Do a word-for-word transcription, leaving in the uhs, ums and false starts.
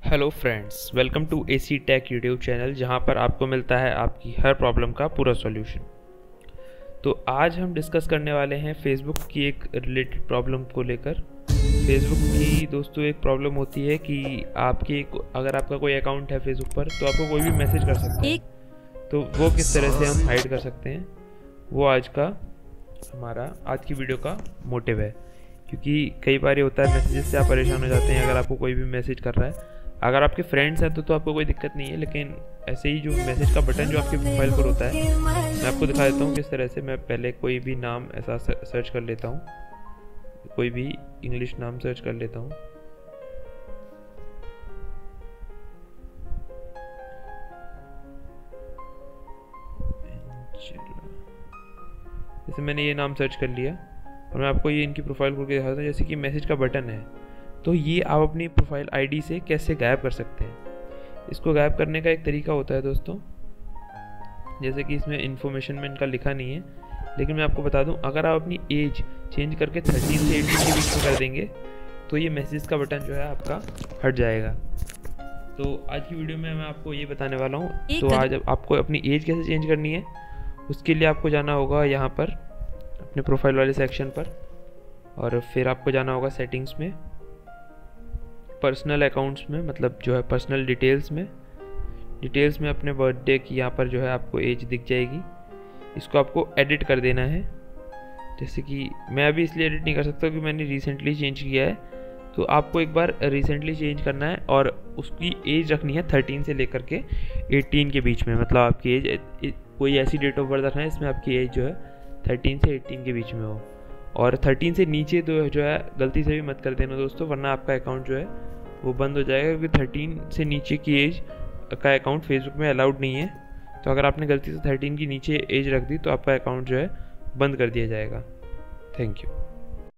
Hello friends, welcome to AC tech YouTube channel, जहां पर आपको मिलता है आपकी हर प्रॉब्लम का पूरा सॉल्यूशन। तो आज हम डिस्कस करने वाले हैं फेसबुक की एक रिलेटेड प्रॉब्लम को लेकर। फेसबुक की दोस्तों एक प्रॉब्लम होती है कि आपके अगर आपका कोई अकाउंट है फेसबुक पर तो आपको कोई भी मैसेज कर सकता है, तो वो किस तरह से हम हाइड कर सकते हैं, वो आज का हमारा आज की वीडियो का मोटिव है। क्योंकि कई बार ये होता है मैसेजेस से आप परेशान हो जाते हैं। अगर आपको कोई भी मैसेज कर रहा है, अगर आपके फ्रेंड्स हैं तो तो आपको कोई दिक्कत नहीं है, लेकिन ऐसे ही जो मैसेज का बटन जो आपके प्रोफाइल पर होता है, मैं आपको दिखा देता हूँ किस तरह से। मैं पहले कोई भी नाम ऐसा सर्च कर लेता हूँ, कोई भी इंग्लिश नाम सर्च कर लेता हूँ। जैसे मैंने ये नाम सर्च कर लिया और मैं आपको ये इनकी प्रोफाइल खोल के दिखाता हूँ। जैसे कि मैसेज का बटन है, तो ये आप अपनी प्रोफाइल आईडी से कैसे गायब कर सकते हैं। इसको गायब करने का एक तरीका होता है दोस्तों, जैसे कि इसमें इन्फॉर्मेशन में इनका लिखा नहीं है, लेकिन मैं आपको बता दूं, अगर आप अपनी एज चेंज करके थर्टीन से एटीन के बीच में कर देंगे तो ये मैसेज का बटन जो है आपका हट जाएगा। तो आज की वीडियो में मैं आपको ये बताने वाला हूँ। तो आज आपको अपनी एज कैसे चेंज करनी है, उसके लिए आपको जाना होगा यहाँ पर अपने प्रोफाइल वाले सेक्शन पर, और फिर आपको जाना होगा सेटिंग्स में, पर्सनल अकाउंट्स में, मतलब जो है पर्सनल डिटेल्स में। डिटेल्स में अपने बर्थडे की यहाँ पर जो है आपको एज दिख जाएगी। इसको आपको एडिट कर देना है। जैसे कि मैं अभी इसलिए एडिट नहीं कर सकता क्योंकि मैंने रिसेंटली चेंज किया है। तो आपको एक बार रिसेंटली चेंज करना है और उसकी एज रखनी है थर्टीन से लेकर के एटीन के बीच में। मतलब आपकी एज कोई ऐसी डेट ऑफ बर्थ रखना है इसमें आपकी एज जो है थर्टीन से एटीन के बीच में हो, और थर्टीन से नीचे तो जो है गलती से भी मत कर देना दोस्तों, वरना आपका अकाउंट जो है वो बंद हो जाएगा। क्योंकि थर्टीन से नीचे की एज का अकाउंट फेसबुक में अलाउड नहीं है। तो अगर आपने गलती से थर्टीन की नीचे एज रख दी तो आपका अकाउंट जो है बंद कर दिया जाएगा। Thank you.